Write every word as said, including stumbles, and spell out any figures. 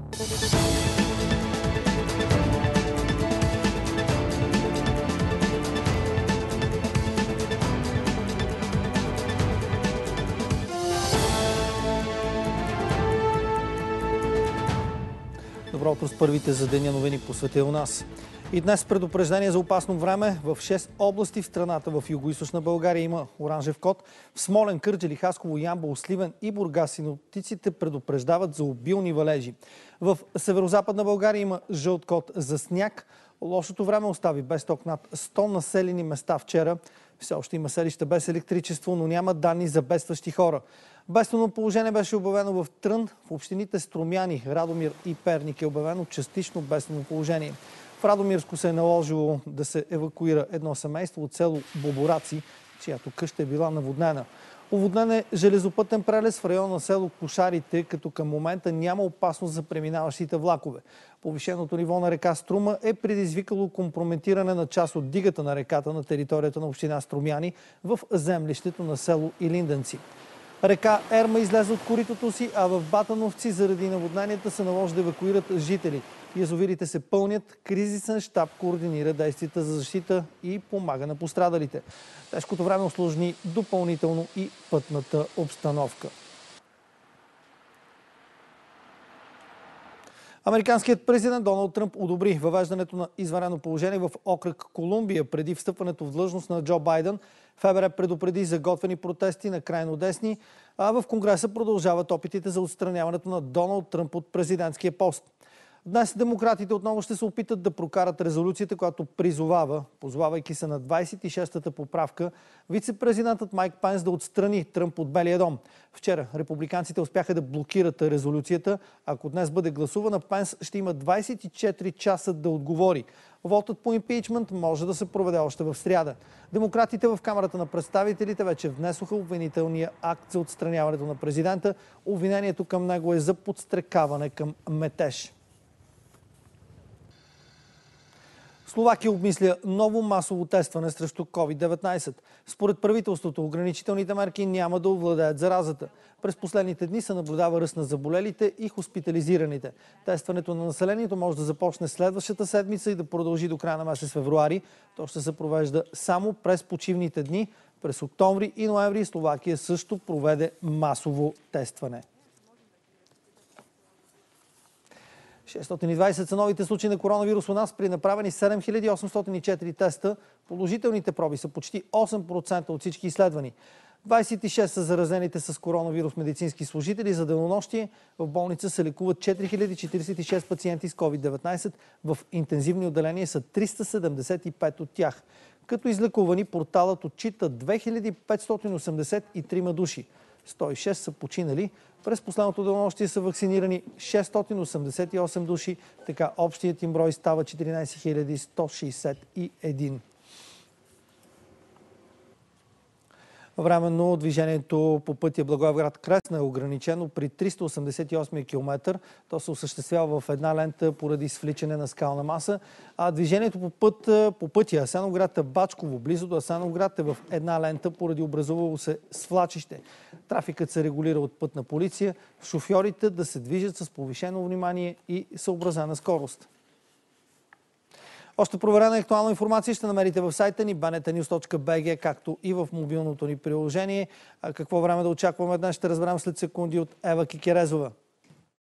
Добро утро с първите за деня новини по света у нас. И днес предупреждение за опасно време. В шест области в страната в югоизточна България има оранжев код. В Смолян, Кърджали, Хасково, Ямбол, Сливен и Бургас синоптиците предупреждават за обилни валежи. В северозападна България има жълт код за сняг. Лошото време остави без ток над сто населени места вчера. Все още има селища без електричество, но няма данни за бедстващи хора. Бедствено положение беше обявено в Трън. В общините Струмяни, Радомир и Перник е обявено частично бедствено положение. В Радомирско се е наложило да се евакуира едно семейство от село Бобораци, чиято къща е била наводнена. Оводнен е железопътен прелез в района на село Кошарите, като към момента няма опасност за преминаващите влакове. Повишеното ниво на река Струма е предизвикало компрометиране на част от дигата на реката на територията на община Струмяни в землището на село Илинденци. Река Ерма излезе от коритото си, а в Батановци заради наводненията се наложи да евакуират жители. Язовирите се пълнят, кризисен щаб координира действията за защита и помага на пострадалите. Тежкото време усложни допълнително и пътната обстановка. Американският президент Доналд Тръмп одобри въвеждането на извънредно положение в окръг Колумбия преди встъпването в длъжност на Джо Байден. ФБР предупреди за готвени протести на крайно десни, а в Конгреса продължават опитите за отстраняването на Доналд Тръмп от президентския пост. Днес демократите отново ще се опитат да прокарат резолюцията, която призовава, позовавайки се на двадесет и шестата поправка, вице-президентът Майк Пенс да отстрани Тръмп от Белия дом. Вчера републиканците успяха да блокират резолюцията. Ако днес бъде гласувана, Пенс ще има двадесет и четири часа да отговори. Вотът по импичмент може да се проведе още в сряда. Демократите в Камарата на представителите вече внесоха обвинителния акт за отстраняването на президента. Обвинението към него е за подстрекаване към метеж. Словакия обмисля ново масово тестване срещу ковид деветнадесет. Според правителството, ограничителните мерки няма да овладеят заразата. През последните дни се наблюдава ръст на заболелите и хоспитализираните. Тестването на населението може да започне следващата седмица и да продължи до края на месец февруари. То ще се провежда само през почивните дни. През октомври и ноември Словакия също проведе масово тестване. шестстотин и двадесет са новите случаи на коронавирус у нас при направени седем хиляди осемстотин и четири теста. Положителните проби са почти осем процента от всички изследвани. двадесет и шест са заразените с коронавирус медицински служители. За денонощие в болница се лекуват четири хиляди четиридесет и шест пациенти с ковид деветнадесет. В интензивни отделения са триста седемдесет и пет от тях. Като излекувани, порталът отчита две хиляди петстотин осемдесет и три души. сто и шест са починали. През последното денонощие са вакцинирани шестстотин осемдесет и осем души. Така общият им брой става четиринадесет хиляди сто шестдесет и един. Временно движението по пътя Благоевград-Кресна е ограничено при триста осемдесет и осми километър. То се осъществява в една лента поради свличане на скална маса. А движението по, път, по пътя Асеновград-Бачково, близо до Асеновград, е в една лента поради образувало се свлачище. Трафикът се регулира от пътна полиция. Шофьорите да се движат с повишено внимание и съобразена скорост. Още проверена актуална информация ще намерите в сайта ни би ен ти нюз точка би джи, както и в мобилното ни приложение. А какво време да очакваме днес, ще разберем след секунди от Ева Кикерезова.